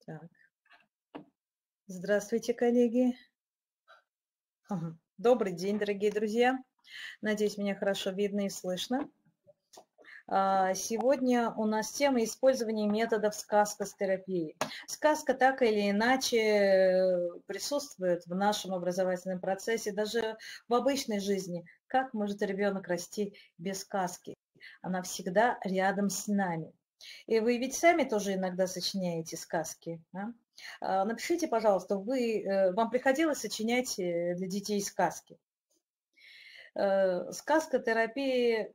Так. Здравствуйте, коллеги. Ага. Добрый день, дорогие друзья. Надеюсь, меня хорошо видно и слышно. Сегодня у нас тема использования методов сказкотерапии. Сказка так или иначе присутствует в нашем образовательном процессе, даже в обычной жизни. Как может ребенок расти без сказки? Она всегда рядом с нами. И вы ведь сами тоже иногда сочиняете сказки, а? Напишите, пожалуйста, вам приходилось сочинять для детей сказки? Сказкотерапия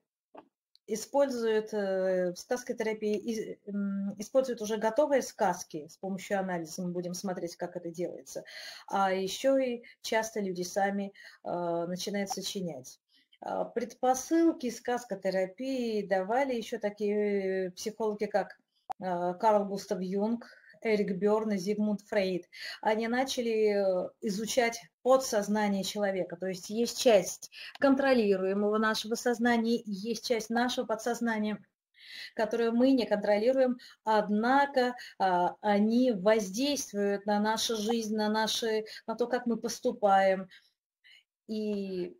в сказкотерапии используют уже готовые сказки. С помощью анализа мы будем смотреть, как это делается. А еще и часто люди сами начинают сочинять. Предпосылки сказкотерапии давали еще такие психологи, как Карл Густав Юнг, Эрик Бёрн и Зигмунд Фрейд. Они начали изучать подсознание человека, то есть часть контролируемого нашего сознания, и есть часть нашего подсознания, которую мы не контролируем, однако они воздействуют на нашу жизнь, на то, как мы поступаем. И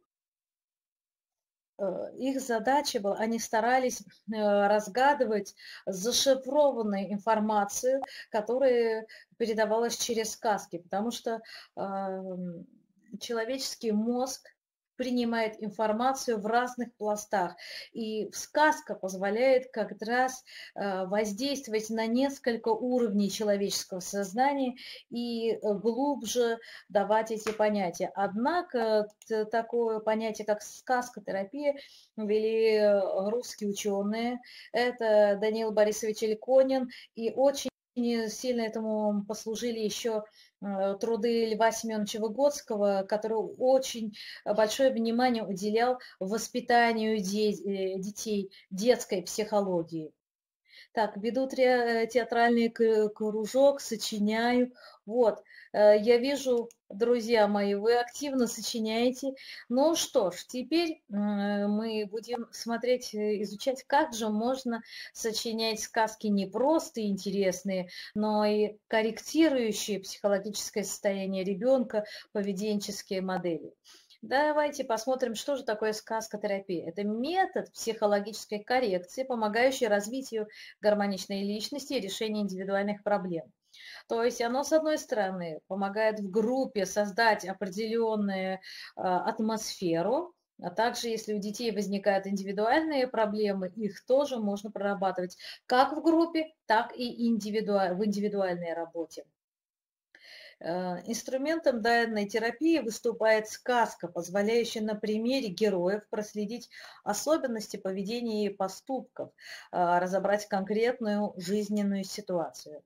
их задача была, они старались разгадывать зашифрованную информацию, которая передавалась через сказки, потому что человеческий мозг принимает информацию в разных пластах. И сказка позволяет как раз воздействовать на несколько уровней человеческого сознания и глубже давать эти понятия. Однако такое понятие, как сказкотерапия, ввели русские ученые. Это Даниил Борисович Ильконин, и очень сильно этому послужили еще труды Льва Семеновича Выгодского, который очень большое внимание уделял воспитанию детей, детской психологии. Так, веду театральный кружок, сочиняю. Вот, я вижу, друзья мои, вы активно сочиняете. Ну что ж, теперь мы будем смотреть, изучать, как же можно сочинять сказки не просто интересные, но и корректирующие психологическое состояние ребенка, поведенческие модели. Давайте посмотрим, что же такое сказкотерапия. Это метод психологической коррекции, помогающий развитию гармоничной личности и решению индивидуальных проблем. То есть оно, с одной стороны, помогает в группе создать определенную атмосферу, а также, если у детей возникают индивидуальные проблемы, их тоже можно прорабатывать как в группе, так и в индивидуальной работе. Инструментом данной терапии выступает сказка, позволяющая на примере героев проследить особенности поведения и поступков, разобрать конкретную жизненную ситуацию.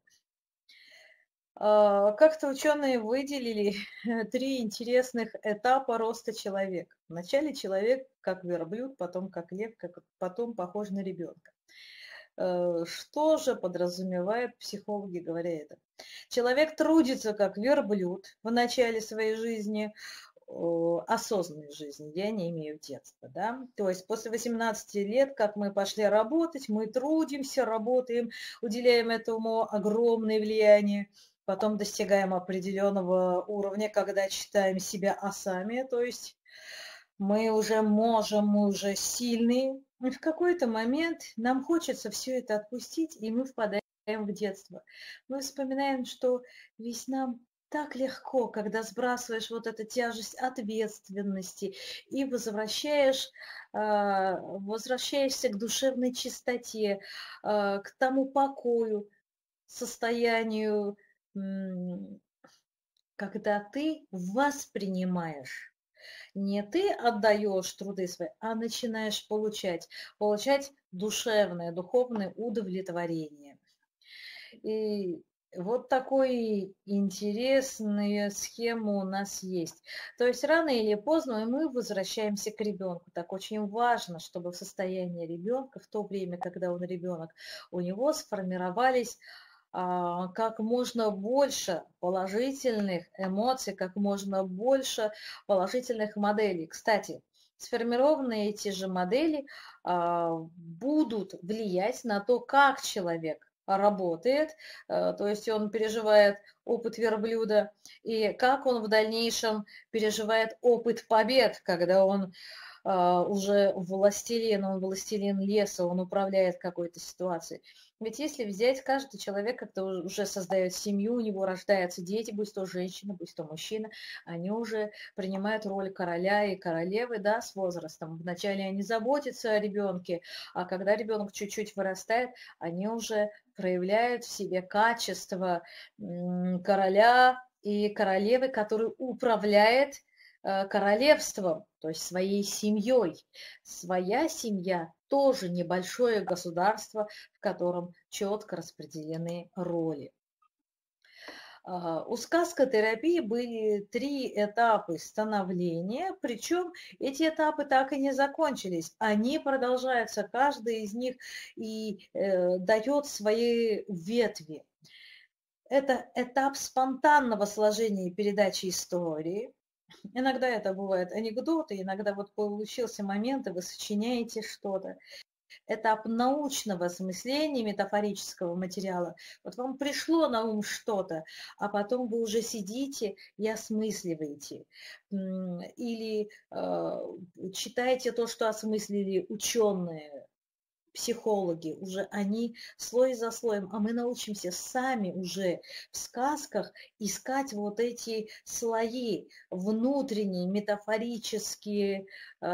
Как-то ученые выделили 3 интересных этапа роста человека. Вначале человек как верблюд, потом как лев, потом похож на ребенка. Что же подразумевают психологи, говоря это? Человек трудится как верблюд в начале своей жизни, осознанной жизни, я не имею детства, да. То есть после 18 лет, как мы пошли работать, мы трудимся, работаем, уделяем этому огромное влияние, потом достигаем определенного уровня, когда считаем себя осами, то есть мы уже можем, мы уже сильные. И в какой-то момент нам хочется все это отпустить, и мы впадаем в детство. Мы вспоминаем, что ведь нам так легко, когда сбрасываешь вот эту тяжесть ответственности и возвращаешься к душевной чистоте, к тому покою, состоянию, когда ты воспринимаешь. Не ты отдаешь труды свои, а начинаешь получать душевное, духовное удовлетворение. И вот такой интересная схема у нас есть. То есть рано или поздно мы возвращаемся к ребенку. Так очень важно, чтобы в состоянии ребенка, в то время, когда он ребенок, у него сформировались как можно больше положительных эмоций, как можно больше положительных моделей. Кстати, сформированные эти же модели будут влиять на то, как человек работает, то есть он переживает опыт верблюда, и как он в дальнейшем переживает опыт побед, когда он уже властелин, он властелин леса, он управляет какой-то ситуацией. Ведь если взять, каждый человек, когда уже создает семью, у него рождаются дети, будь то женщина, будь то мужчина, они уже принимают роль короля и королевы, да, с возрастом. Вначале они заботятся о ребенке, а когда ребенок чуть-чуть вырастает, они уже проявляют в себе качество короля и королевы, который управляет королевством, то есть своей семьей. Своя семья тоже небольшое государство, в котором четко распределены роли. У сказкотерапии были 3 этапа становления, причем эти этапы так и не закончились. Они продолжаются, каждый из них и дает свои ветви. Это этап спонтанного сложения и передачи истории. Иногда это бывают анекдоты, иногда вот получился момент, и вы сочиняете что-то. Этап научного осмысления метафорического материала. Вот вам пришло на ум что-то, а потом вы уже сидите и осмысливаете. Или читаете то, что осмыслили ученые, психологи, уже они слой за слоем, а мы научимся сами уже в сказках искать вот эти слои, внутренние, метафорические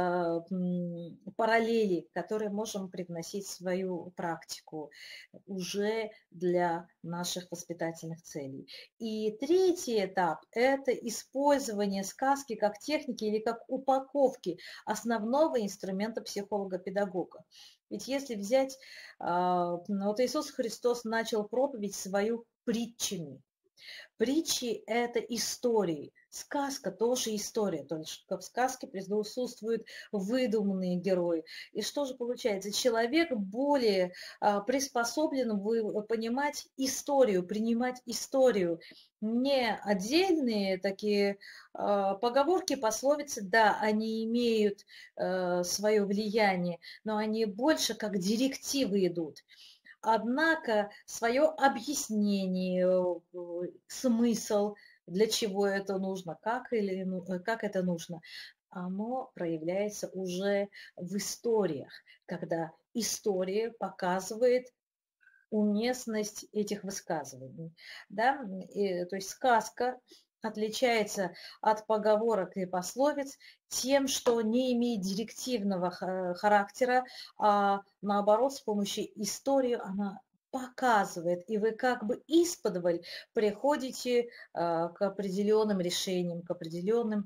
параллели, которые можем привносить в свою практику уже для наших воспитательных целей. И третий этап – это использование сказки как техники или как упаковки основного инструмента психолога-педагога. Ведь если взять, вот Иисус Христос начал проповедь свою притчами. Притчи – это истории. Сказка тоже история, только в сказке присутствуют выдуманные герои. И что же получается? Человек более приспособлен понимать историю, принимать историю. Не отдельные такие поговорки, пословицы, да, они имеют свое влияние, но они больше как директивы идут. Однако свое объяснение, смысл, для чего это нужно, как это нужно, оно проявляется уже в историях, когда история показывает уместность этих высказываний. Да? То есть сказка отличается от поговорок и пословиц тем, что не имеет директивного характера, а наоборот с помощью истории она показывает, и вы как бы исподволь приходите к определенным решениям, к определенным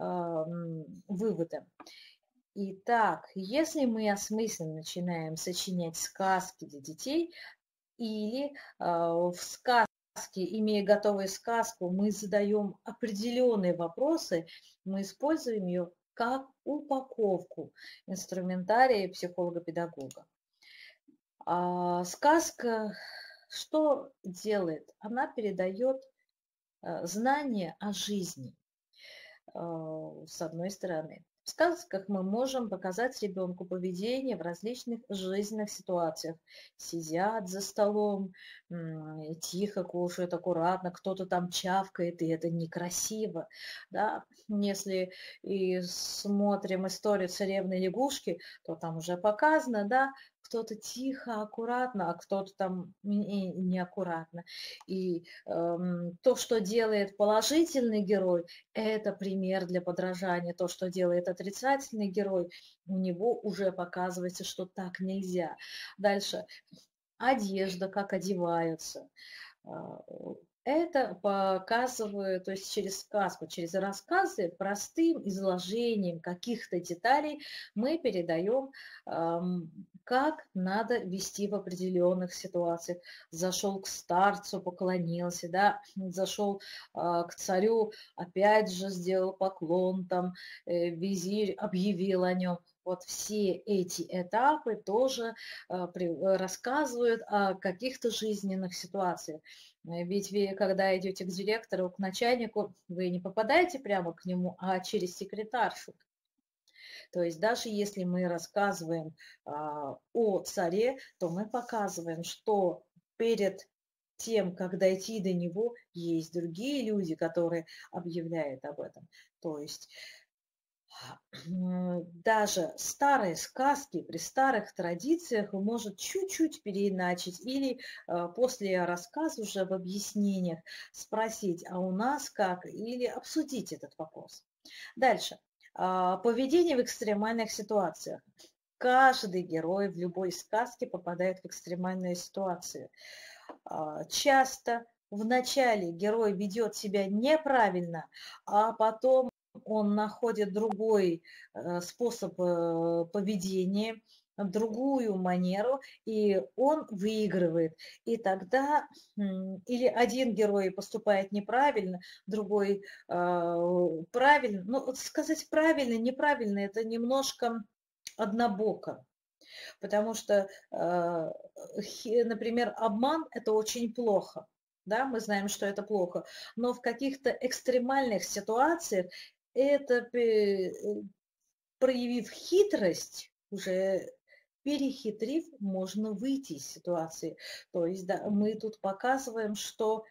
выводам. Итак, если мы осмысленно начинаем сочинять сказки для детей, или в сказке, имея готовую сказку, мы задаем определенные вопросы, мы используем ее как упаковку инструментария психолога-педагога. Сказка что делает? Она передает знания о жизни, с одной стороны. В сказках мы можем показать ребенку поведение в различных жизненных ситуациях. Сидят за столом, тихо кушают, аккуратно, кто-то там чавкает, и это некрасиво. Да? Если и смотрим историю царевны лягушки, то там уже показано, да, кто-то тихо, аккуратно, а кто-то там неаккуратно. И то, что делает положительный герой, это пример для подражания. То, что делает отрицательный герой, у него уже показывается, что так нельзя. Дальше. Одежда, как одеваются. Это показываю, то есть через сказку, через рассказы, простым изложением каких-то деталей мы передаем, как надо вести в определенных ситуациях. Зашел к старцу, поклонился, да, зашел к царю, опять же сделал поклон, там визирь объявил о нем. Вот все эти этапы тоже рассказывают о каких-то жизненных ситуациях. Ведь вы, когда идете к директору, к начальнику, вы не попадаете прямо к нему, а через секретаршу. То есть даже если мы рассказываем о царе, то мы показываем, что перед тем, как дойти до него, есть другие люди, которые объявляют об этом. То есть даже старые сказки при старых традициях может чуть-чуть переиначить или после рассказа уже в объяснениях спросить, а у нас как, или обсудить этот вопрос. Дальше. Поведение в экстремальных ситуациях. Каждый герой в любой сказке попадает в экстремальные ситуации. Часто вначале герой ведет себя неправильно, а потом он находит другой способ поведения, другую манеру, и он выигрывает. И тогда или один герой поступает неправильно, другой правильно. Ну, сказать правильно, неправильно, это немножко однобоко. Потому что, например, обман – это очень плохо. Да, мы знаем, что это плохо. Но в каких-то экстремальных ситуациях это, проявив хитрость, уже перехитрив, можно выйти из ситуации. То есть да, мы тут показываем, что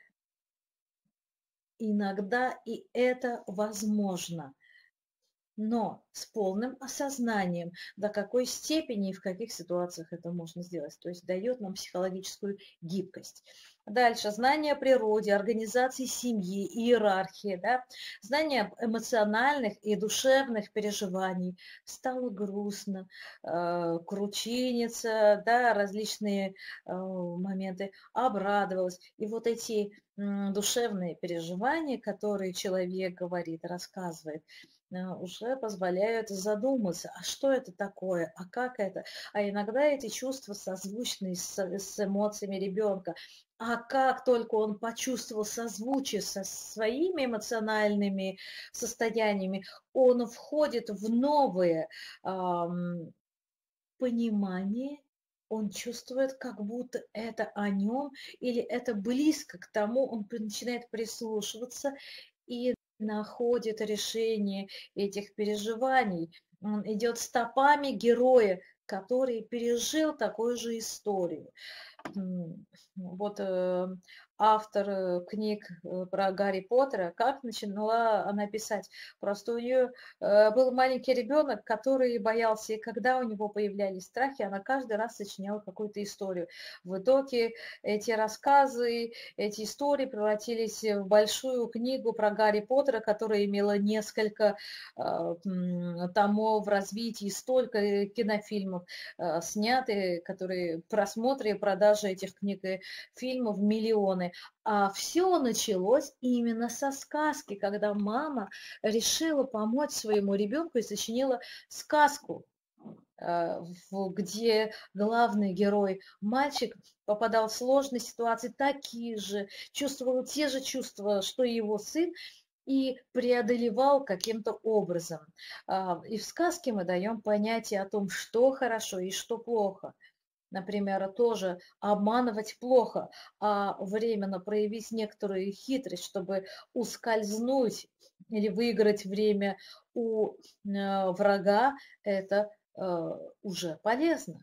иногда и это возможно, но с полным осознанием, до какой степени и в каких ситуациях это можно сделать. То есть дает нам психологическую гибкость. Дальше. Знание о природе, организации семьи, иерархии, да? Знание эмоциональных и душевных переживаний. Стало грустно, кручинится, да, различные моменты, обрадовалась. И вот эти душевные переживания, которые человек говорит, рассказывает, уже позволяют задуматься, а что это такое, а как это. А иногда эти чувства созвучны с эмоциями ребенка. А как только он почувствовал созвучие со своими эмоциональными состояниями, он входит в новое понимание, он чувствует, как будто это о нем или это близко к тому, он начинает прислушиваться и находит решение этих переживаний. Он идет стопами героя, который пережил такую же историю. Вот автор книг про Гарри Поттера, как начала она писать? Просто у нее был маленький ребенок, который боялся, и когда у него появлялись страхи, она каждый раз сочиняла какую-то историю. В итоге эти рассказы, эти истории превратились в большую книгу про Гарри Поттера, которая имела несколько томов развития, столько кинофильмов сняты, которые просмотры и продажи этих книг и фильмов миллионы. А все началось именно со сказки, когда мама решила помочь своему ребенку и сочинила сказку, где главный герой, мальчик, попадал в сложные ситуации, такие же, чувствовал те же чувства, что и его сын, и преодолевал каким-то образом. И в сказке мы даем понятие о том, что хорошо и что плохо. Например, тоже обманывать плохо, а временно проявить некоторую хитрость, чтобы ускользнуть или выиграть время у врага, это уже полезно.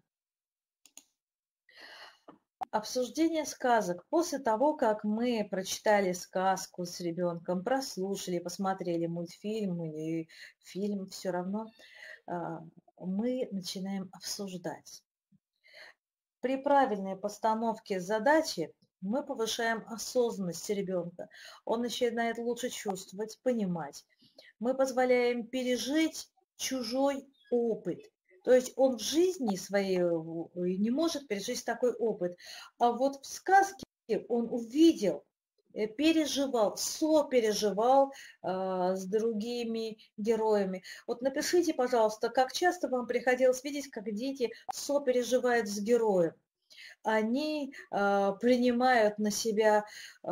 Обсуждение сказок. После того, как мы прочитали сказку с ребенком, прослушали, посмотрели мультфильм или фильм, все равно мы начинаем обсуждать. При правильной постановке задачи мы повышаем осознанность ребенка. Он начинает лучше чувствовать, понимать. Мы позволяем пережить чужой опыт. То есть он в жизни своей не может пережить такой опыт. А вот в сказке он увидел, переживал, сопереживал с другими героями. Вот напишите, пожалуйста, как часто вам приходилось видеть, как дети сопереживают с героем. Они принимают на себя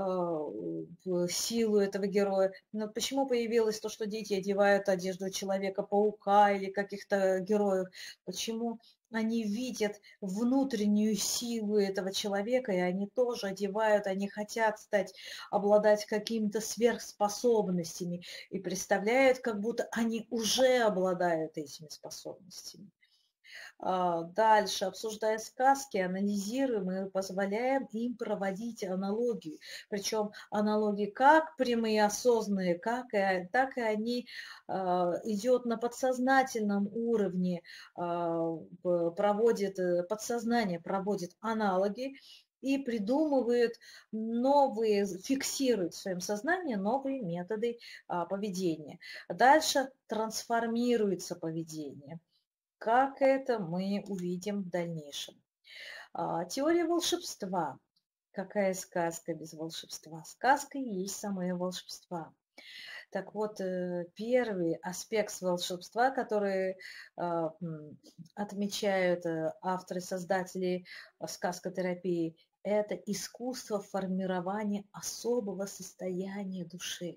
силу этого героя. Но почему появилось то, что дети одевают одежду Человека-паука или каких-то героев? Почему они видят внутреннюю силу этого человека, и они тоже одевают, они хотят обладать какими-то сверхспособностями и представляют, как будто они уже обладают этими способностями. Дальше, обсуждая сказки, анализируем и позволяем им проводить аналогии. Причем аналогии как прямые, осознанные, так и они идет на подсознательном уровне, проводит подсознание, проводит аналоги и придумывает новые, фиксирует в своем сознании новые методы поведения. Дальше трансформируется поведение. Как это мы увидим в дальнейшем. Теория волшебства. Какая сказка без волшебства? Сказка и есть самое волшебство. Так вот, первый аспект волшебства, который отмечают авторы-создатели сказкотерапии, это искусство формирования особого состояния души.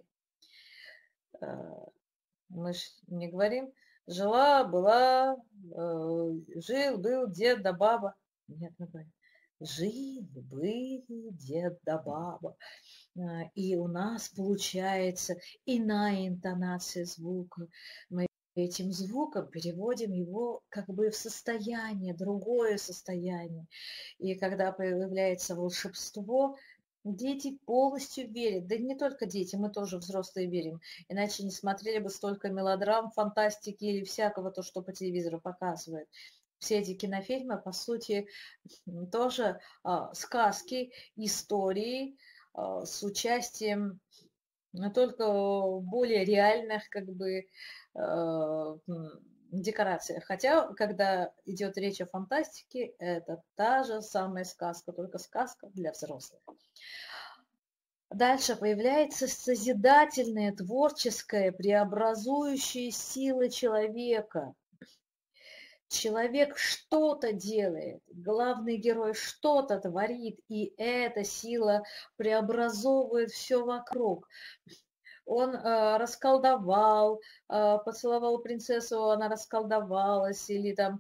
Мы же не говорим, жила-была, жил-был дед да баба. Нет, мы говорим, жили-были дед да баба. И у нас получается иная интонация звука. Мы этим звуком переводим его как бы в состояние, другое состояние. И когда появляется волшебство, дети полностью верят. Да не только дети, мы тоже взрослые верим. Иначе не смотрели бы столько мелодрам, фантастики или всякого то, что по телевизору показывают. Все эти кинофильмы, по сути, тоже сказки, истории с участием только более реальных как бы декорациях. Хотя, когда идет речь о фантастике, это та же самая сказка, только сказка для взрослых. Дальше появляется созидательная, творческая, преобразующая сила человека. Человек что-то делает, главный герой что-то творит, и эта сила преобразовывает все вокруг. Он расколдовал, поцеловал принцессу, она расколдовалась, или там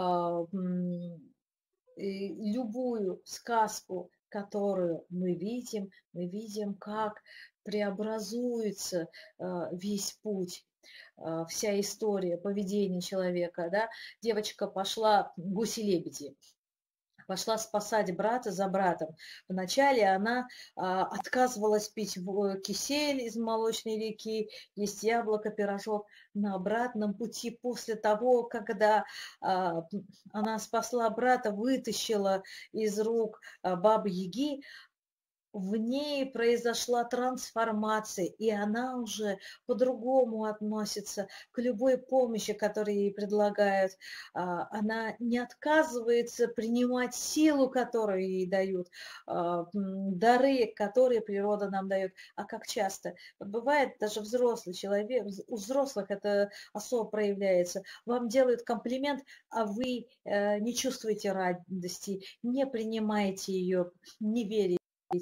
любую сказку, которую мы видим, как преобразуется весь путь, вся история поведения человека. Да? Девочка пошла, гуси-лебеди, пошла спасать брата за братом. Вначале она отказывалась пить кисель из молочной реки, есть яблоко, пирожок. На обратном пути, после того, когда она спасла брата, вытащила из рук бабы-яги, в ней произошла трансформация, и она уже по-другому относится к любой помощи, которую ей предлагают. Она не отказывается принимать силу, которую ей дают, дары, которые природа нам дает. А как часто? Бывает даже взрослый человек, у взрослых это особо проявляется. Вам делают комплимент, а вы не чувствуете радости, не принимаете ее, не верите.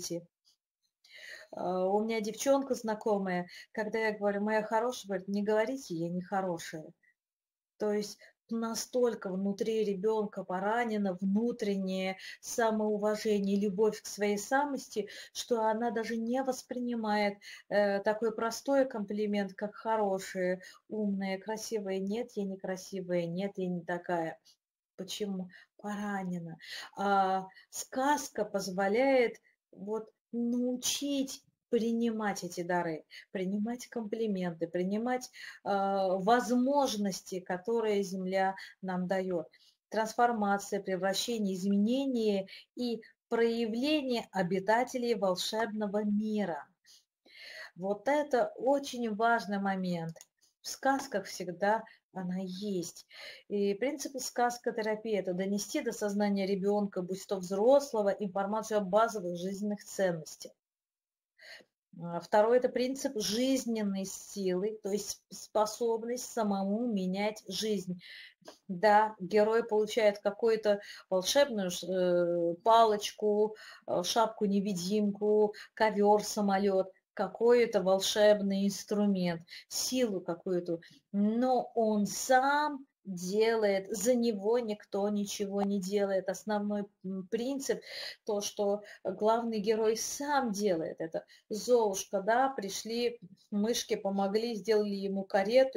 У меня девчонка знакомая, когда я говорю, моя хорошая, говорит, не говорите, я не хорошая. То есть настолько внутри ребенка поранено внутреннее самоуважение, любовь к своей самости, что она даже не воспринимает такой простой комплимент, как хорошая, умная, красивая. Нет, я не красивая, нет, я не такая. Почему? Поранена. Сказка позволяет вот научить принимать эти дары, принимать комплименты, принимать возможности, которые Земля нам дает. Трансформация, превращение, изменение и проявление обитателей волшебного мира. Вот это очень важный момент. В сказках всегда она есть. И принцип сказкотерапии – это донести до сознания ребенка, будь то взрослого, информацию о базовых жизненных ценностях. Второй – это принцип жизненной силы, то есть способность самому менять жизнь. Да, герой получает какую-то волшебную палочку, шапку-невидимку, ковер, самолет, какой-то волшебный инструмент, силу какую-то, но он сам делает, за него никто ничего не делает. Основной принцип, то, что главный герой сам делает, это Золушка, да, пришли, мышки помогли, сделали ему карету,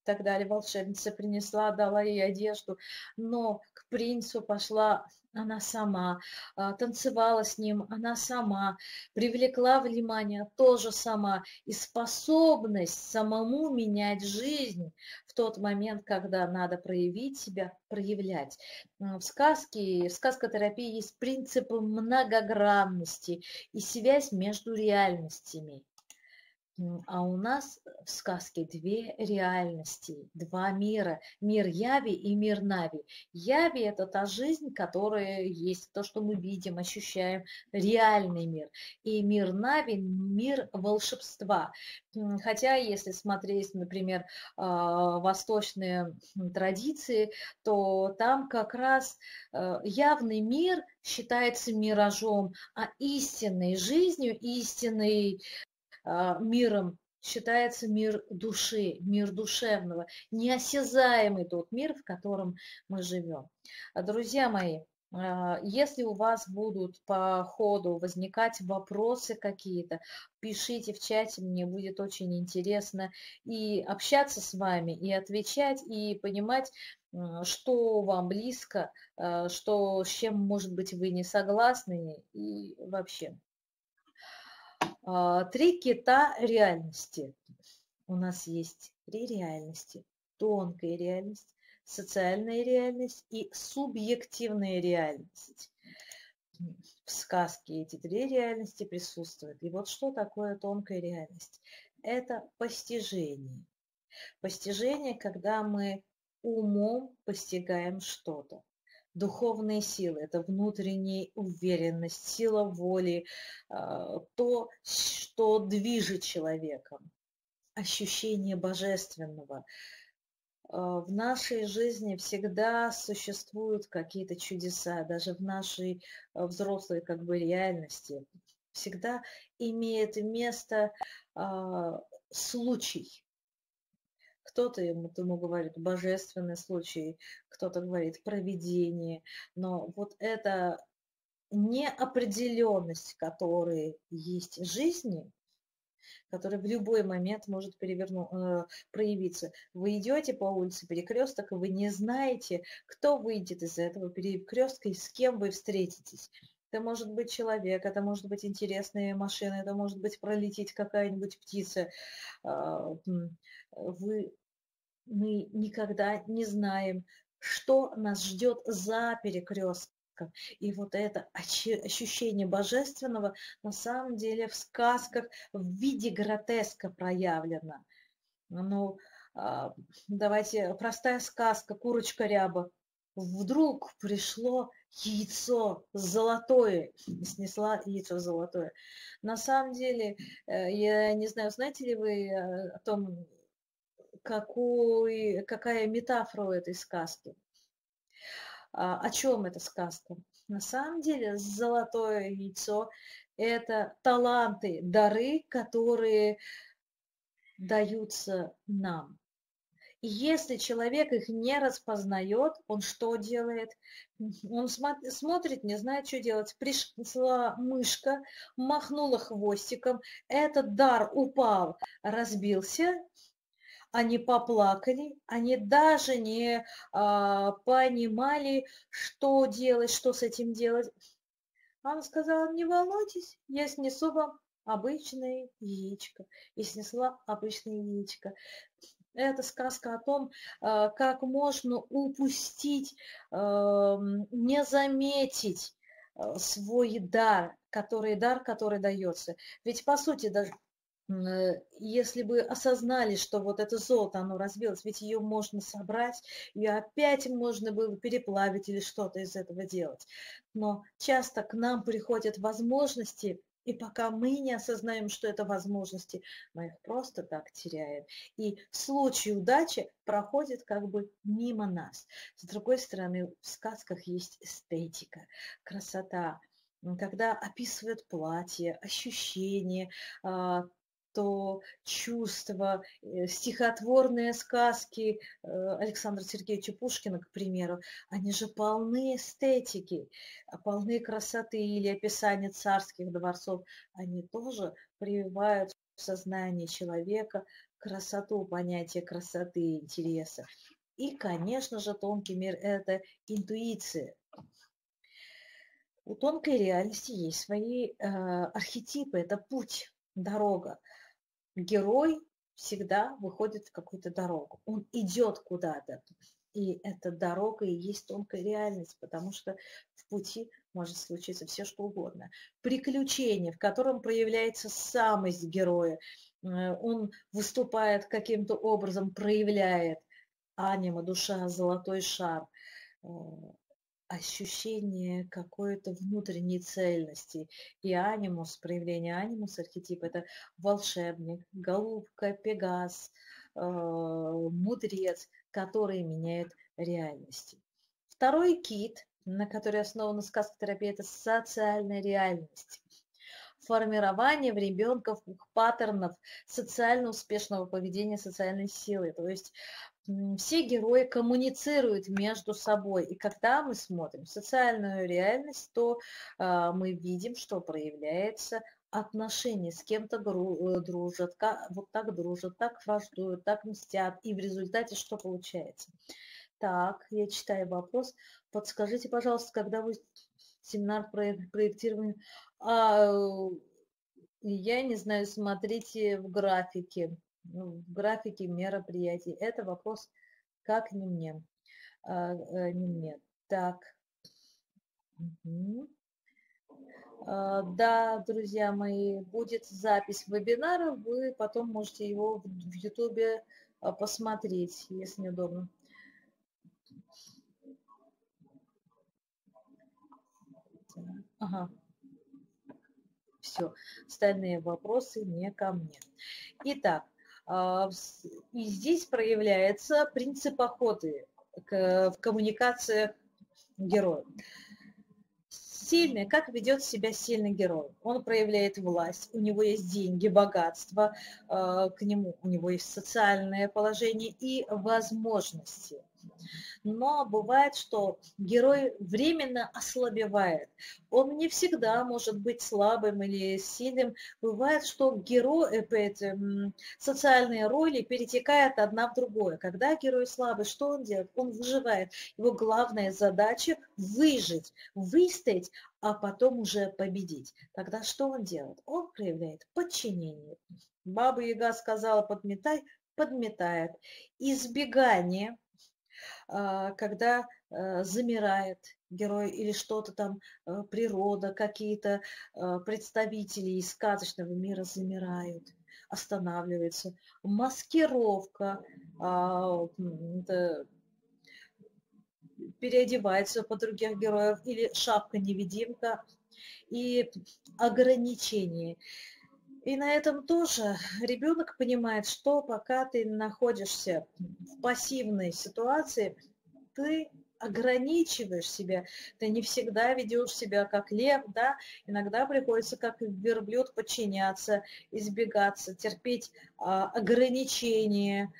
так далее. Волшебница принесла, дала ей одежду, но к принцу пошла она сама, танцевала с ним она сама, привлекла внимание тоже сама. И способность самому менять жизнь в тот момент, когда надо проявить себя, проявлять. В сказкотерапии есть принцип многогранности и связь между реальностями. А у нас в сказке две реальности, два мира. Мир Яви и мир Нави. Яви – это та жизнь, которая есть, то, что мы видим, ощущаем, реальный мир. И мир Нави – мир волшебства. Хотя, если смотреть, например, восточные традиции, то там как раз явный мир считается миражом, а истинной жизнью, истинной миром считается мир души, мир душевного, неосязаемый тот мир, в котором мы живем. Друзья мои, если у вас будут по ходу возникать вопросы какие-то, пишите в чате, мне будет очень интересно и общаться с вами, и отвечать, и понимать, что вам близко, что, с чем, может быть, вы не согласны, и вообще. Три кита реальности. У нас есть три реальности. Тонкая реальность, социальная реальность и субъективная реальность. В сказке эти три реальности присутствуют. И вот что такое тонкая реальность? Это постижение. Постижение, когда мы умом постигаем что-то. Духовные силы – это внутренняя уверенность, сила воли, то, что движет человеком, ощущение божественного. В нашей жизни всегда существуют какие-то чудеса, даже в нашей взрослой как бы реальности. Всегда имеет место случай. Кто-то ему говорит божественный случай, кто-то говорит провидение, но вот эта неопределенность, которая есть в жизни, которая в любой момент может проявиться. Вы идете по улице, перекресток, и вы не знаете, кто выйдет из этого перекрестка и с кем вы встретитесь. Это может быть человек, это может быть интересная машина, это может быть пролететь какая-нибудь птица. Мы никогда не знаем, что нас ждет за перекрестком. И вот это ощущение божественного на самом деле в сказках в виде гротеска проявлено. Ну, давайте, простая сказка «Курочка ряба». Вдруг пришло яйцо золотое, снесла яйцо золотое. На самом деле, я не знаю, знаете ли вы о том, какая метафора у этой сказки? О чем эта сказка? На самом деле золотое яйцо – это таланты, дары, которые даются нам. И если человек их не распознает, он что делает? Он смотрит, не знает, что делать. Пришла мышка, махнула хвостиком, этот дар упал, разбился. Они поплакали, они даже не понимали, что делать, что с этим делать. Она сказала: не волнуйтесь, я снесу вам обычное яичко. И снесла обычное яичко. Это сказка о том, как можно упустить, не заметить свой дар, который дается. Ведь по сути даже если бы осознали, что вот это золото, оно разбилось, ведь ее можно собрать, ее опять можно было переплавить или что-то из этого делать. Но часто к нам приходят возможности, и пока мы не осознаем, что это возможности, мы их просто так теряем. И случай удачи проходит как бы мимо нас. С другой стороны, в сказках есть эстетика, красота. Когда описывают платье, ощущения, то чувства, стихотворные сказки Александра Сергеевича Пушкина, к примеру, они же полны эстетики, полны красоты, или описания царских дворцов, они тоже прививают в сознание человека красоту, понятие красоты, интереса. И, конечно же, тонкий мир – это интуиция. У тонкой реальности есть свои архетипы, это путь, дорога. Герой всегда выходит в какую-то дорогу, он идет куда-то. И эта дорога и есть тонкая реальность, потому что в пути может случиться все, что угодно. Приключение, в котором проявляется самость героя, он выступает каким-то образом, проявляет анима, душа, золотой шар, ощущение какой-то внутренней цельности. И анимус, проявление анимус, архетип – это волшебник, голубка, пегас, мудрец, которые меняют реальности. Второй кит, на который основана сказкотерапия, это социальная реальность. Формирование в ребенка паттернов социально успешного поведения, социальной силы. То есть все герои коммуницируют между собой. И когда мы смотрим социальную реальность, то мы видим, что проявляется отношения, с кем-то дружат, вот так дружат, так враждуют, так мстят. И в результате что получается? Так, я читаю вопрос. Подскажите, пожалуйста, когда будет семинар проектирования? Я не знаю, смотрите в графике. В графике мероприятий. Это вопрос как не мне. Не мне. Так. Угу. Да, друзья мои, будет запись вебинара. Вы потом можете его в Ютубе посмотреть, если неудобно. Ага. Все, остальные вопросы не ко мне. Итак, и здесь проявляется принцип охоты в коммуникациях героя. Сильный, как ведет себя сильный герой? Он проявляет власть, у него есть деньги, богатство, к нему у него есть социальное положение и возможности. Но бывает, что герой временно ослабевает. Он не всегда может быть слабым или сильным. Бывает, что герой, социальные роли перетекают одна в другое. Когда герой слабый, что он делает? Он выживает. Его главная задача – выжить, выстоять, а потом уже победить. Тогда что он делает? Он проявляет подчинение. Баба Яга сказала «подметай», подметает. Избегание, когда замирает герой или что-то там, природа, какие-то представители из сказочного мира замирают, останавливаются. Маскировка, переодевается под других героев, или шапка-невидимка, и ограничения. И на этом тоже ребенок понимает, что пока ты находишься в пассивной ситуации, ты ограничиваешь себя, ты не всегда ведешь себя как лев, да, иногда приходится как верблюд подчиняться, избегаться, терпеть ограничения,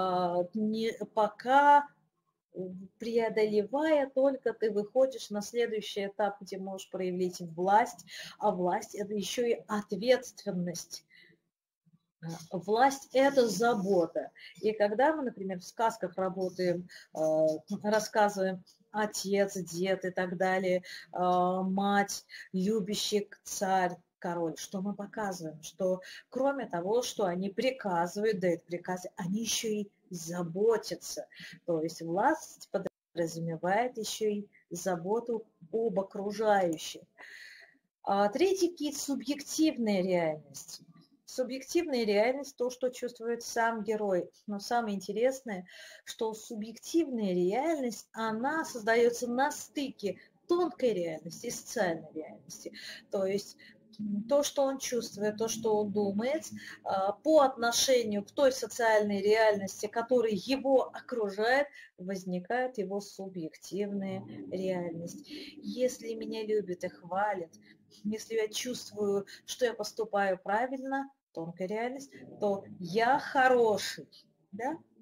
пока преодолевая, только ты выходишь на следующий этап, где можешь проявить власть, а власть – это еще и ответственность. Власть – это забота. И когда мы, например, в сказках работаем, рассказываем отец, дед и так далее, мать, любящий царь, король, что мы показываем? Что кроме того, что они приказывают, дают приказы, они еще и заботятся. То есть власть подразумевает еще и заботу об окружающих. Третий кит – субъективная реальность. Субъективная реальность – то, что чувствует сам герой. Но самое интересное, что субъективная реальность, она создается на стыке тонкой реальности и социальной реальности. То есть то, что он чувствует, то, что он думает, по отношению к той социальной реальности, которая его окружает, возникает его субъективная реальность. Если меня любят и хвалят, если я чувствую, что я поступаю правильно, тонкая реальность, то я хороший, да?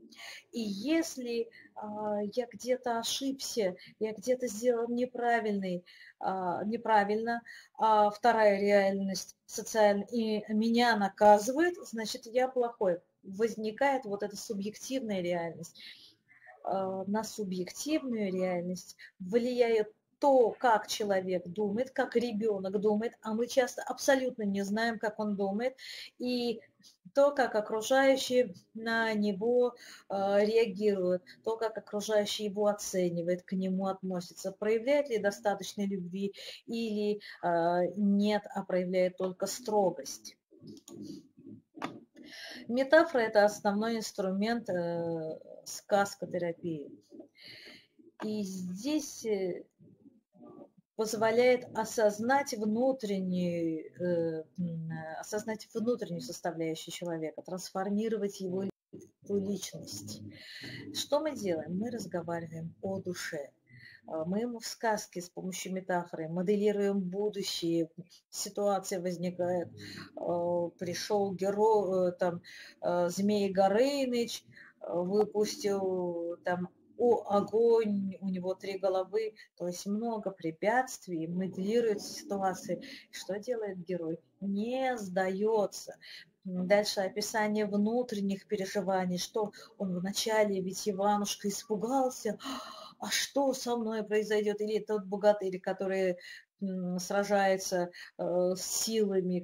И если я где-то ошибся, я где-то сделал неправильно, а вторая реальность социальная и меня наказывает, значит, я плохой. Возникает вот эта субъективная реальность. На субъективную реальность влияет то, как человек думает, как ребенок думает, а мы часто абсолютно не знаем, как он думает, и то, как окружающие на него реагируют, то, как окружающие его оценивают, к нему относятся, проявляет ли достаточно любви или нет, а проявляет только строгость. Метафора – это основной инструмент сказкотерапии. И здесь позволяет осознать внутреннюю составляющую человека, трансформировать его личность. Что мы делаем? Мы разговариваем о душе. Мы ему в сказке с помощью метафоры моделируем будущее, ситуация возникает, пришел герой, Змей Горыныч, выпустил огонь, у него 3 головы, то есть много препятствий, моделирует ситуации. Что делает герой? Не сдается. Дальше описание внутренних переживаний, что он вначале, ведь Иванушка испугался, а что со мной произойдет? Или тот богатырь, который сражается с силами,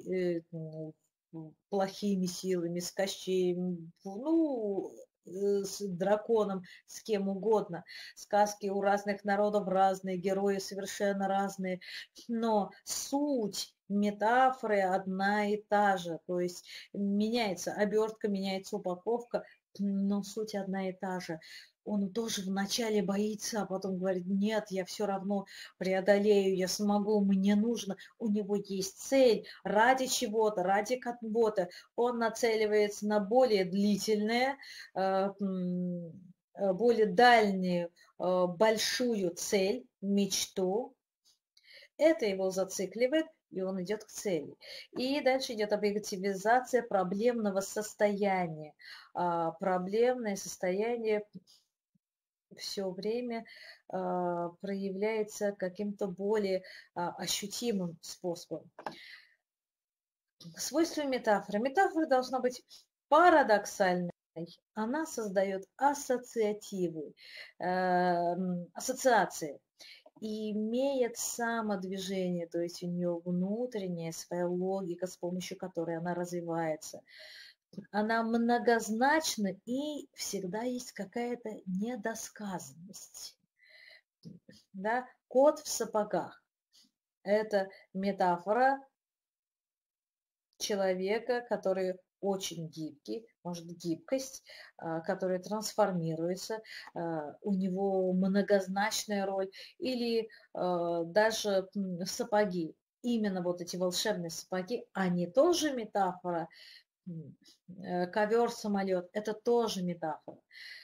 плохими силами, с Кощеем, с драконом, с кем угодно. Сказки у разных народов разные, герои совершенно разные, но суть метафоры одна и та же, то есть меняется обертка, меняется упаковка, но суть одна и та же. Он тоже вначале боится, а потом говорит, нет, я все равно преодолею, я смогу, мне нужно. У него есть цель ради чего-то, ради кого-то. Он нацеливается на более длительное, более дальнюю, большую цель, мечту. Это его зацикливает, и он идет к цели. И дальше идет объективизация проблемного состояния. Проблемное состояние все время проявляется каким-то более ощутимым способом. Свойства метафоры. Метафора должна быть парадоксальной. Она создает ассоциации, и имеет самодвижение, то есть у нее внутренняя своя логика, с помощью которой она развивается. Она многозначна, и всегда есть какая-то недосказанность. Да? Кот в сапогах – это метафора человека, который очень гибкий, может гибкость, который трансформируется, у него многозначная роль, или даже сапоги. Именно вот эти волшебные сапоги, они тоже метафора. Ковер, самолет – это тоже метафора.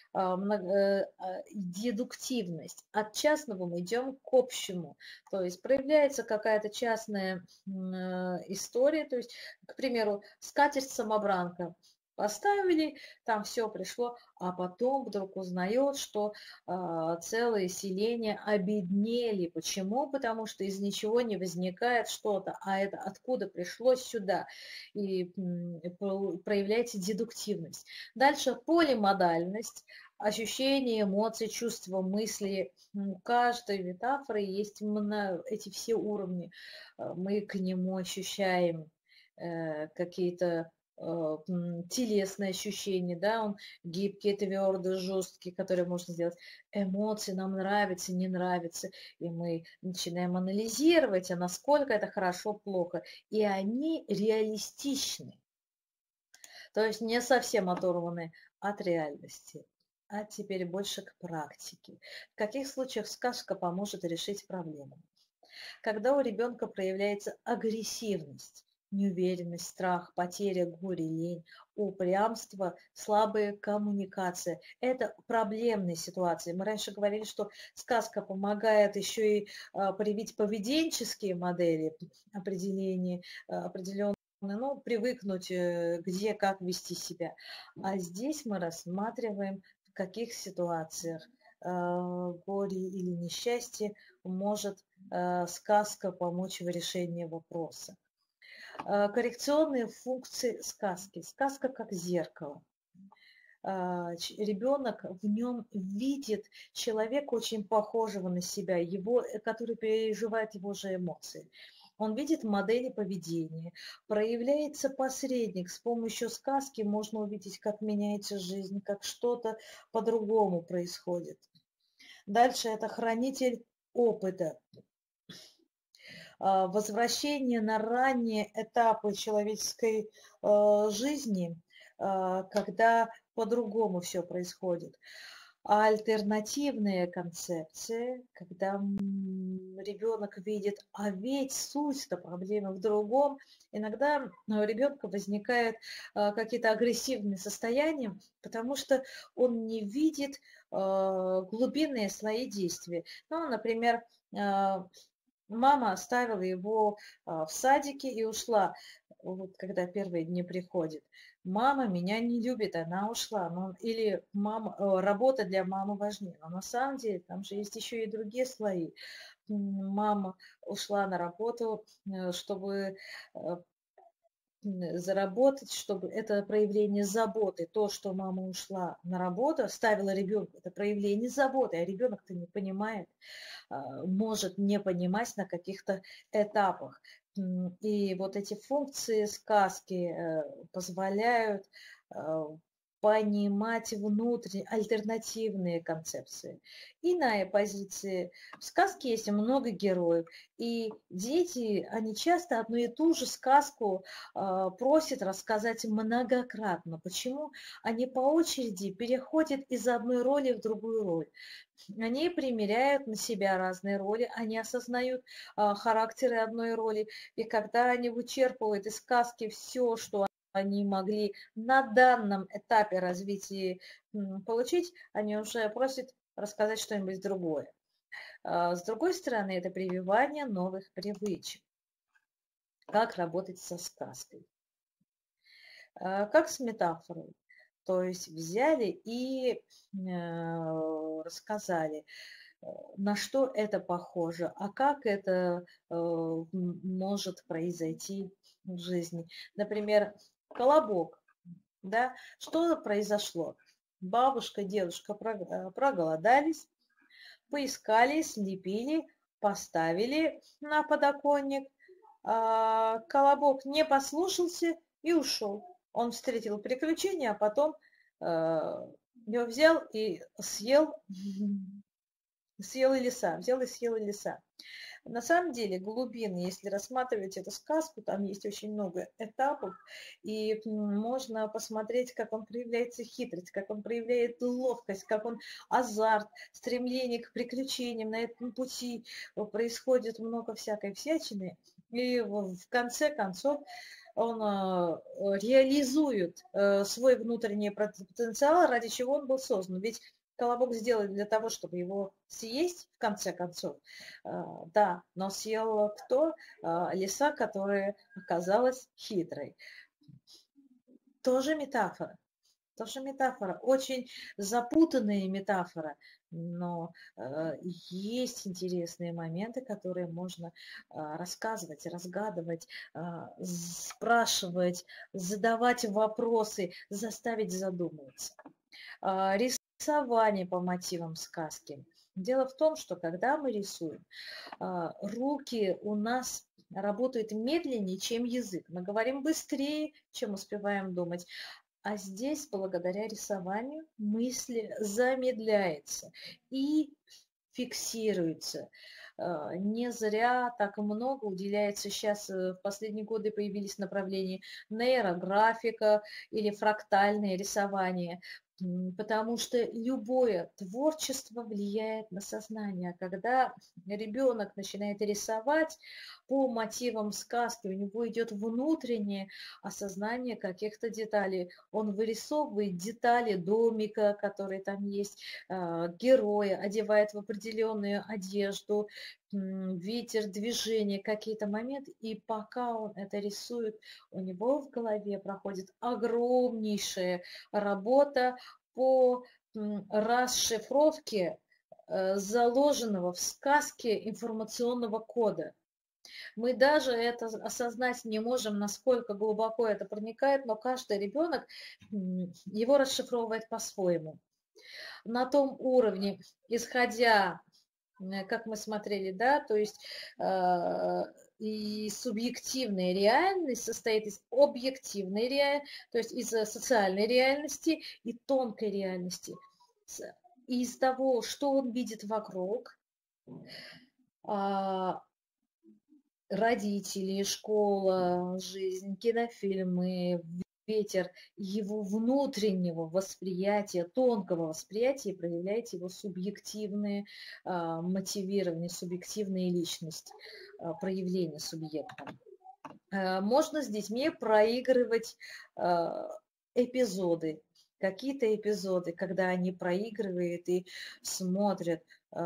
Дедуктивность. От частного мы идем к общему. То есть проявляется какая-то частная история. То есть, к примеру, скатерть-самобранка. Поставили, там все пришло, а потом вдруг узнает, что целые селения обеднели. Почему? Потому что из ничего не возникает что-то, а это откуда пришло сюда. И проявляется дедуктивность. Дальше полимодальность. Ощущения, эмоции, чувства, мысли. У каждой метафоры есть эти все уровни. Мы к нему ощущаем какие-то телесные ощущения, да, он гибкий, твердый, жесткий, который можно сделать. Эмоции нам нравятся, не нравятся, и мы начинаем анализировать, а насколько это хорошо, плохо. И они реалистичны, то есть не совсем оторваны от реальности. А теперь больше к практике. В каких случаях сказка поможет решить проблему? Когда у ребенка проявляется агрессивность, неуверенность, страх, потеря, горе, лень, упрямство, слабая коммуникация. Это проблемные ситуации. Мы раньше говорили, что сказка помогает еще и проявить поведенческие модели, определенные ну, привыкнуть, где, как вести себя. А здесь мы рассматриваем, в каких ситуациях горе или несчастье может сказка помочь в решении вопроса. Коррекционные функции сказки. Сказка как зеркало. Ребенок в нем видит человека очень похожего на себя, его, который переживает его же эмоции. Он видит модели поведения, проявляется посредник. С помощью сказки можно увидеть, как меняется жизнь, как что-то по-другому происходит. Дальше это хранитель опыта. Возвращение на ранние этапы человеческой жизни, когда по-другому все происходит. А альтернативные концепции, когда ребенок видит, а ведь суть-то проблемы в другом, иногда у ребенка возникают какие-то агрессивные состояния, потому что он не видит глубинные свои действия. Ну, например, мама оставила его в садике и ушла, вот когда первые дни приходит. Мама меня не любит, она ушла. Или работа для мамы важнее. Но на самом деле там же есть еще и другие слои. Мама ушла на работу, чтобы заработать, чтобы это проявление заботы, то, что мама ушла на работу, оставила ребенка, это проявление заботы, а ребенок-то не понимает, может не понимать на каких-то этапах. И вот эти функции сказки позволяют понимать внутренние альтернативные концепции. Иная позиция. В сказке есть много героев, и дети, они часто одну и ту же сказку просят рассказать многократно. Почему? Они по очереди переходят из одной роли в другую роль. Они примеряют на себя разные роли, они осознают характеры одной роли, и когда они вычерпывают из сказки все, что они могли на данном этапе развития получить, они уже просят рассказать что-нибудь другое. С другой стороны, это прививание новых привычек. Как работать со сказкой? Как с метафорой. То есть взяли и рассказали, на что это похоже, а как это может произойти в жизни. Например, колобок. Да? Что произошло? Бабушка, дедушка проголодались, поискали, слепили, поставили на подоконник. Колобок не послушался и ушел. Он встретил приключения, а потом его взял и съел и лиса, взял и съел и лиса. На самом деле глубины, если рассматривать эту сказку, там есть очень много этапов, и можно посмотреть, как он проявляется хитрость, как он проявляет ловкость, как он азарт, стремление к приключениям. На этом пути происходит много всякой всячины, и в конце концов он реализует свой внутренний потенциал, ради чего он был создан. Ведь колобок сделали для того, чтобы его съесть, в конце концов. Да, но съел кто? Лиса, которая оказалась хитрой. Тоже метафора. Тоже метафора. Очень запутанная метафора. Но есть интересные моменты, которые можно рассказывать, разгадывать, спрашивать, задавать вопросы, заставить задумываться. Рисование по мотивам сказки. Дело в том, что когда мы рисуем, руки у нас работают медленнее, чем язык. Мы говорим быстрее, чем успеваем думать. А здесь, благодаря рисованию, мысль замедляется и фиксируется. Не зря так много уделяется сейчас, в последние годы появились направления нейрографика или фрактальное рисование, потому что любое творчество влияет на сознание. Когда ребенок начинает рисовать по мотивам сказки, у него идет внутреннее осознание каких-то деталей. Он вырисовывает детали домика, которые там есть, героя, одевает в определенную одежду, ветер, движение, какие-то моменты, и пока он это рисует, у него в голове проходит огромнейшая работа по расшифровке заложенного в сказке информационного кода. Мы даже это осознать не можем, насколько глубоко это проникает, но каждый ребенок его расшифровывает по-своему. На том уровне, исходя, как мы смотрели, да, то есть и субъективная реальность состоит из объективной реальности, то есть из социальной реальности и тонкой реальности. Из того, что он видит вокруг, родители, школа, жизнь, кинофильмы, ветер, его внутреннего восприятия, тонкого восприятия проявляет его субъективные мотивирование, субъективная личность, проявление субъекта. Можно с детьми проигрывать эпизоды, какие-то эпизоды, когда они проигрывают и смотрят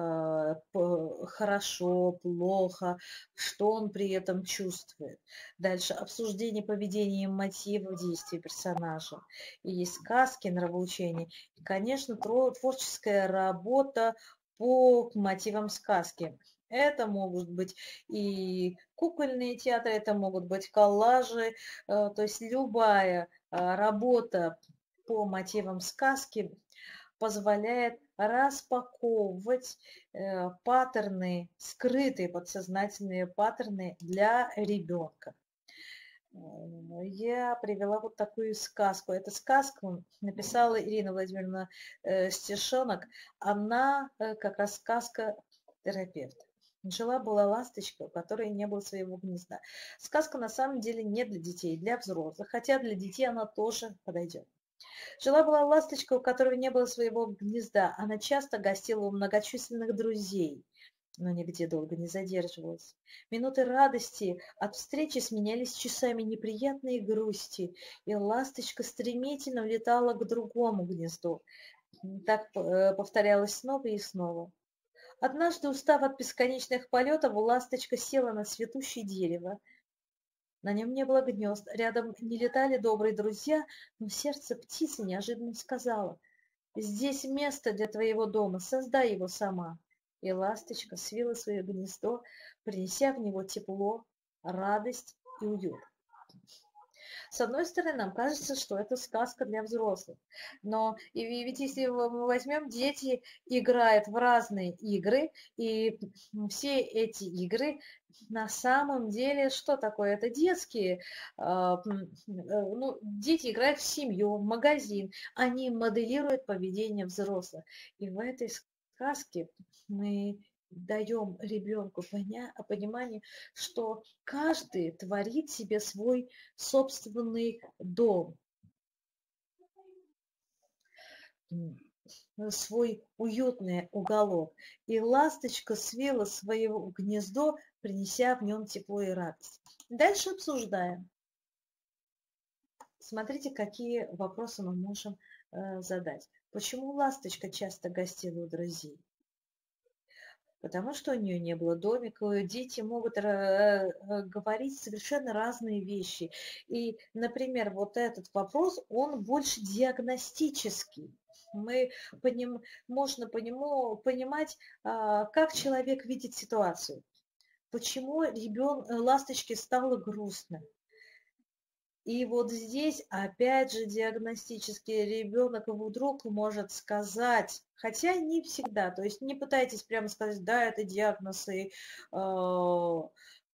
хорошо, плохо, что он при этом чувствует. Дальше обсуждение поведения и мотивов действий персонажа. И есть сказки, нравоучения. И, конечно, творческая работа по мотивам сказки. Это могут быть и кукольные театры, это могут быть коллажи, то есть любая работа по мотивам сказки позволяет распаковывать паттерны, скрытые подсознательные паттерны для ребенка. Я привела вот такую сказку. Эту сказку написала Ирина Владимировна Стешонок. Она как раз сказка-терапевт. Жила-была ласточка, у которой не было своего гнезда. Сказка на самом деле не для детей, для взрослых, хотя для детей она тоже подойдет. Жила-была ласточка, у которой не было своего гнезда. Она часто гостила у многочисленных друзей, но нигде долго не задерживалась. Минуты радости от встречи сменялись часами неприятной грусти, и ласточка стремительно улетала к другому гнезду. Так повторялось снова и снова. Однажды, устав от бесконечных полетов, ласточка села на цветущее дерево. На нем не было гнезд, рядом не летали добрые друзья, но сердце птицы неожиданно сказала: «Здесь место для твоего дома, создай его сама». И ласточка свила свое гнездо, принеся в него тепло, радость и уют. С одной стороны, нам кажется, что это сказка для взрослых. Но ведь если мы возьмем, дети играют в разные игры, и все эти игры на самом деле что такое? Это детские. Дети играют в семью, в магазин. Они моделируют поведение взрослых. И в этой сказке мы даем ребенку понимание, что каждый творит себе свой собственный дом, свой уютный уголок. И ласточка свила свое гнездо, принеся в нем тепло и радость. Дальше обсуждаем. Смотрите, какие вопросы мы можем задать. Почему ласточка часто гостила у друзей? Потому что у нее не было домика, дети могут говорить совершенно разные вещи. И, например, вот этот вопрос, он больше диагностический. Можно по нему понимать, как человек видит ситуацию. Почему ласточке стало грустно? И вот здесь, опять же, диагностический ребенок вдруг может сказать, хотя не всегда, то есть не пытайтесь прямо сказать, да, это диагноз, и что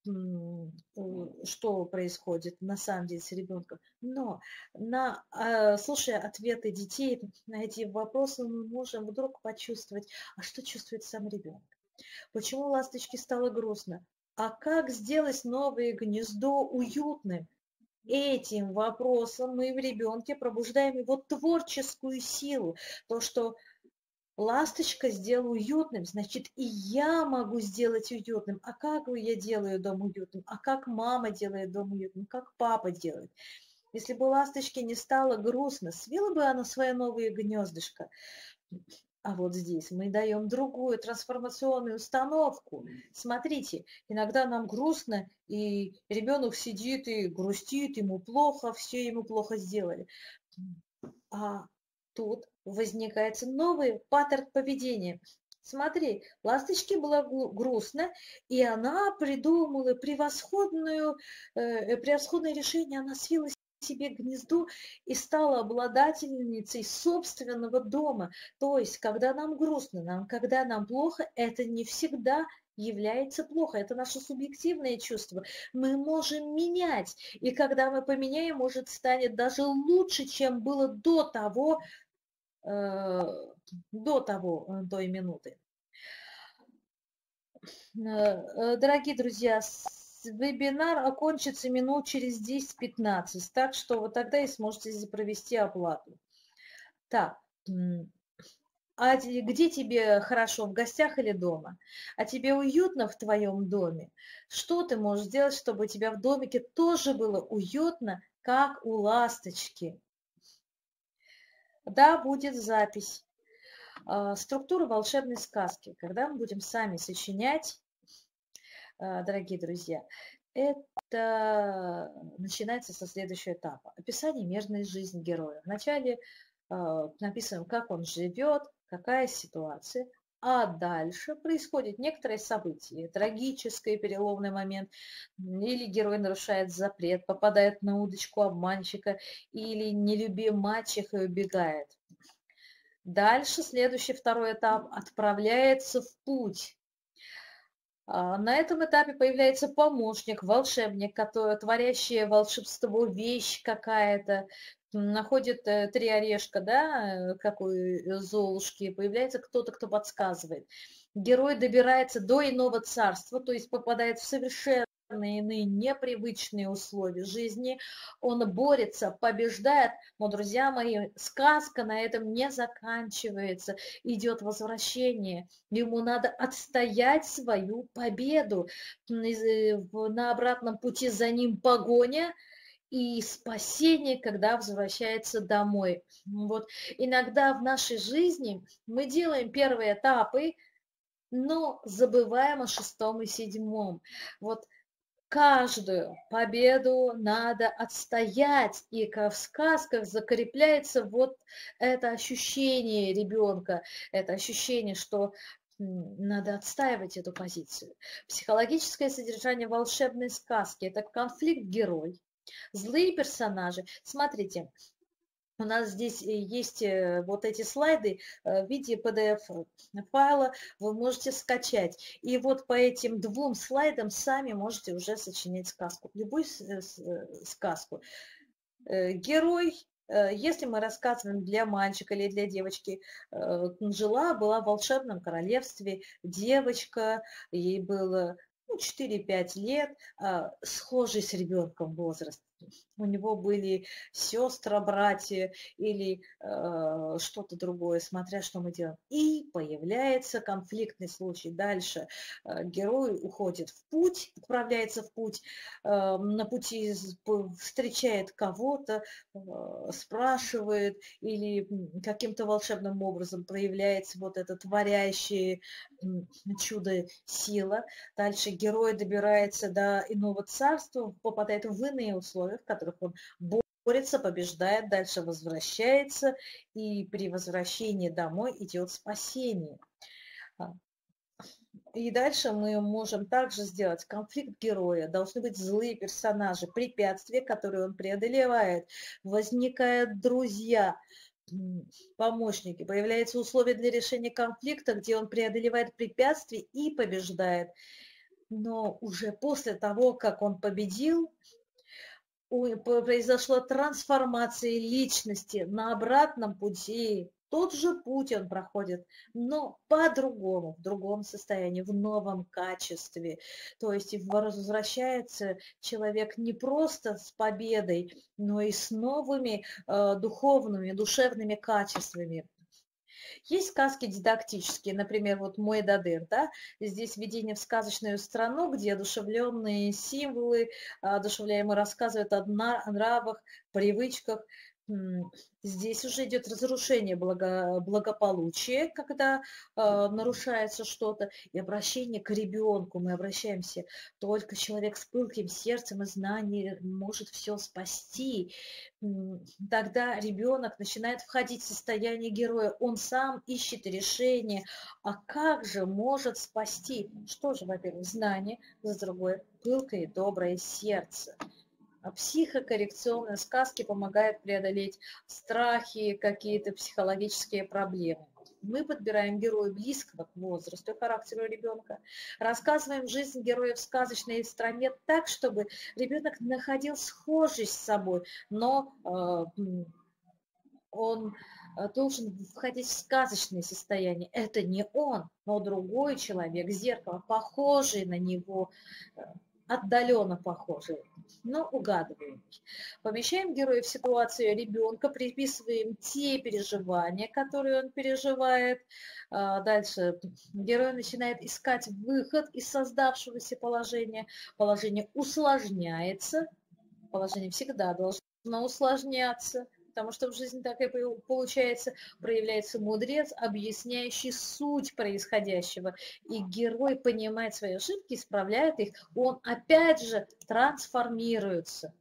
происходит на самом деле с ребенком. Но слушая ответы детей на эти вопросы, мы можем вдруг почувствовать, а что чувствует сам ребенок. Почему ласточке стало грустно? А как сделать новое гнездо уютным? Этим вопросом мы в ребенке пробуждаем его творческую силу. То, что ласточка сделала уютным, значит, и я могу сделать уютным. А как я делаю дом уютным? А как мама делает дом уютным? Как папа делает? Если бы ласточке не стало грустно, свила бы она свое новое гнездышко. А вот здесь мы даем другую трансформационную установку. Смотрите, иногда нам грустно, и ребенок сидит и грустит, ему плохо, все ему плохо сделали. А тут возникает новый паттерн поведения. Смотри, ласточке было грустно, и она придумала превосходное решение. Она свила себе гнездо и стала обладательницей собственного дома. То есть, когда нам грустно, когда нам плохо, это не всегда является плохо. Это наше субъективное чувство. Мы можем менять. И когда мы поменяем, может, станет даже лучше, чем было той минуты. Дорогие друзья, вебинар окончится минут через 10-15, так что вот тогда и сможете провести оплату. Так, а где тебе хорошо, в гостях или дома? А тебе уютно в твоем доме? Что ты можешь сделать, чтобы у тебя в домике тоже было уютно, как у ласточки? Да, будет запись. Структура волшебной сказки. Когда мы будем сами сочинять, дорогие друзья, это начинается со следующего этапа. Описание мирной жизни героя. Вначале написано, как он живет, какая ситуация, а дальше происходит некоторые события, трагический переломный момент, или герой нарушает запрет, попадает на удочку обманщика, или не любя мачеха и убегает. Дальше следующий второй этап отправляется в путь. На этом этапе появляется помощник, волшебник, который творящий волшебство, вещь какая-то, находит 3 орешка, да, как у Золушки, появляется кто-то, кто подсказывает. Герой добирается до иного царства, то есть попадает в совершенно иные непривычные условия жизни, он борется, побеждает, но, друзья мои, сказка на этом не заканчивается, идет возвращение, ему надо отстоять свою победу, на обратном пути за ним погоня, и спасение, когда возвращается домой. Вот иногда в нашей жизни мы делаем первые этапы, но забываем о 6-м и 7-м. Вот каждую победу надо отстоять, и в сказках закрепляется вот это ощущение ребенка, это ощущение, что надо отстаивать эту позицию. Психологическое содержание волшебной сказки – это конфликт-герой, злые персонажи. Смотрите, у нас здесь есть вот эти слайды в виде PDF-файла, вы можете скачать. И вот по этим 2 слайдам сами можете уже сочинять сказку, любую сказку. Герой, если мы рассказываем для мальчика или для девочки, жила-была в волшебном королевстве девочка, ей было 4-5 лет, схожий с ребенком возраст. У него были сестры, братья или что-то другое, смотря что мы делаем. И появляется конфликтный случай. Дальше герой уходит в путь, отправляется в путь, на пути встречает кого-то, спрашивает, или каким-то волшебным образом проявляется вот это творящее чудо-сила. Дальше герой добирается до иного царства, попадает в иные условия, в которых он борется, побеждает, дальше возвращается, и при возвращении домой идет спасение. И дальше мы можем также сделать конфликт героя, должны быть злые персонажи, препятствия, которые он преодолевает, возникают друзья, помощники, появляются условия для решения конфликта, где он преодолевает препятствия и побеждает. Но уже после того, как он победил, произошла трансформация личности на обратном пути. Тот же путь он проходит, но по-другому, в другом состоянии, в новом качестве. То есть возвращается человек не просто с победой, но и с новыми духовными, душевными качествами. Есть сказки дидактические, например, вот «Мой Дадыр», да? Здесь введение в сказочную страну, где одушевленные символы, одушевляемые рассказывают о нравах, привычках. Здесь уже идет разрушение благополучия, когда нарушается что-то, и обращение к ребенку. Мы обращаемся, только человек с пылким сердцем и знанием может все спасти. Тогда ребенок начинает входить в состояние героя. Он сам ищет решение. А как же может спасти? Что же, во-первых, знание, с другой пылкое и доброе сердце. А психокоррекционные сказки помогают преодолеть страхи, какие-то психологические проблемы. Мы подбираем героя близкого к возрасту и характеру ребенка, рассказываем жизнь героя в сказочной стране так, чтобы ребенок находил схожесть с собой, но он должен входить в сказочное состояние. Это не он, но другой человек, зеркало, похожий на него, отдаленно похожий, но угадываемый. Помещаем героя в ситуацию ребенка, приписываем те переживания, которые он переживает. Дальше герой начинает искать выход из создавшегося положения. Положение усложняется. Положение всегда должно усложняться, потому что в жизни так и получается, проявляется мудрец, объясняющий суть происходящего, и герой понимает свои ошибки, исправляет их, он опять же трансформируется.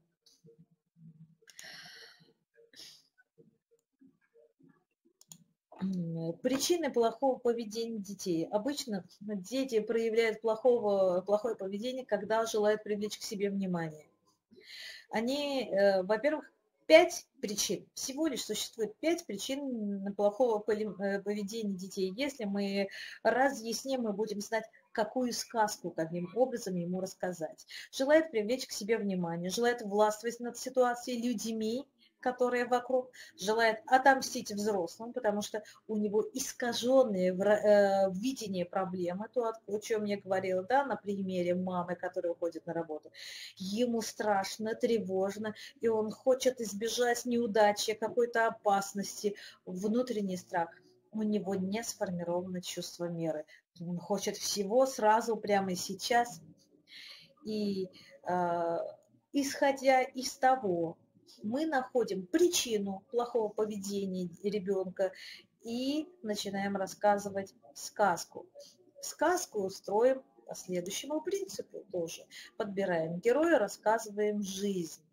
Причины плохого поведения детей. Обычно дети проявляют плохое поведение, когда желают привлечь к себе внимание. Они, во-первых, 5 причин, всего лишь существует 5 причин плохого поведения детей. Если мы разъясним, мы будем знать, какую сказку, каким образом ему рассказать. Желает привлечь к себе внимание, желает властвовать над ситуацией, людьми, которые вокруг, желает отомстить взрослым, потому что у него искаженное видение проблемы, то, о чем я говорила, да, на примере мамы, которая уходит на работу. Ему страшно, тревожно, и он хочет избежать неудачи, какой-то опасности, внутренний страх. У него не сформировано чувство меры. Он хочет всего сразу, прямо сейчас. И исходя из того, мы находим причину плохого поведения ребенка и начинаем рассказывать сказку. Сказку строим по следующему принципу тоже. Подбираем героя, рассказываем жизнь.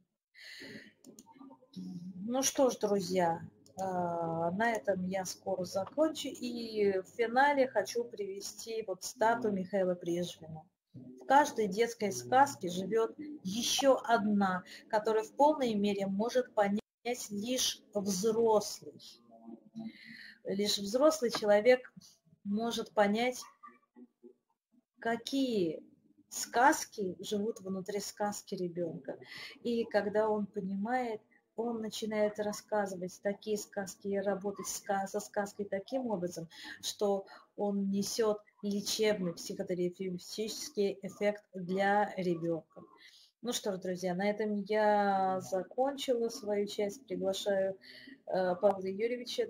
Ну что ж, друзья, на этом я скоро закончу. И в финале хочу привести вот цитату Михаила Пришвина. В каждой детской сказке живет еще одна, которую в полной мере может понять лишь взрослый. Лишь взрослый человек может понять, какие сказки живут внутри сказки ребенка. И когда он понимает, он начинает рассказывать такие сказки и работать со сказкой таким образом, что он несет лечебный психотерапевтический эффект для ребенка. Ну что ж, друзья, на этом я закончила свою часть. Приглашаю Павла Юрьевича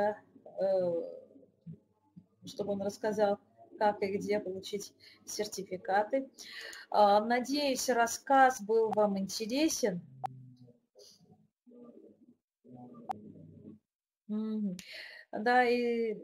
чтобы он рассказал, как и где получить сертификаты. Надеюсь, рассказ был вам интересен. Да, и...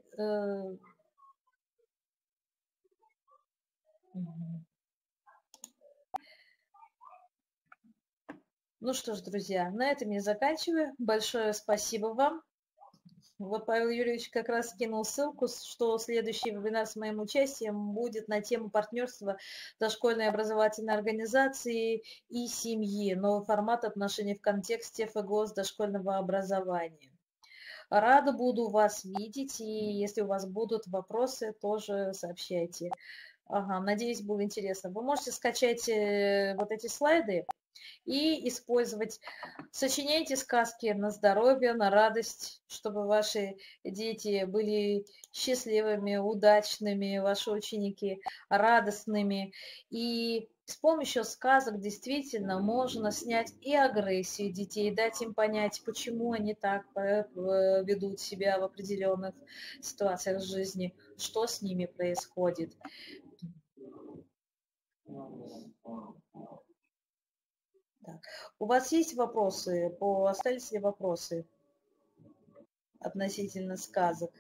Ну что ж, друзья, на этом я заканчиваю. Большое спасибо вам. Вот Павел Юрьевич как раз скинул ссылку, что следующий вебинар с моим участием будет на тему партнерства дошкольной образовательной организации и семьи. Новый формат отношений в контексте ФГОС дошкольного образования. Рада буду вас видеть, и если у вас будут вопросы, тоже сообщайте. Ага, надеюсь, было интересно. Вы можете скачать вот эти слайды и использовать. Сочиняйте сказки на здоровье, на радость, чтобы ваши дети были счастливыми, удачными, ваши ученики радостными. И с помощью сказок действительно можно снять и агрессию детей, дать им понять, почему они так ведут себя в определенных ситуациях жизни, что с ними происходит. Так. У вас есть вопросы? Остались ли вопросы относительно сказок?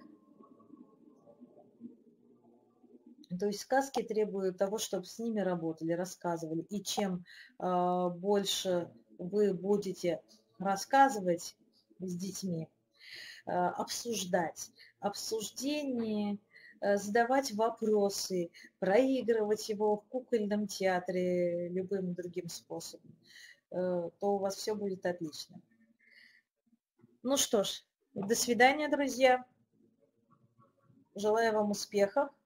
То есть сказки требуют того, чтобы с ними работали, рассказывали. И чем больше вы будете рассказывать с детьми, обсуждать, обсуждение, задавать вопросы, проигрывать его в кукольном театре любым другим способом, то у вас все будет отлично. Ну что ж, до свидания, друзья. Желаю вам успехов.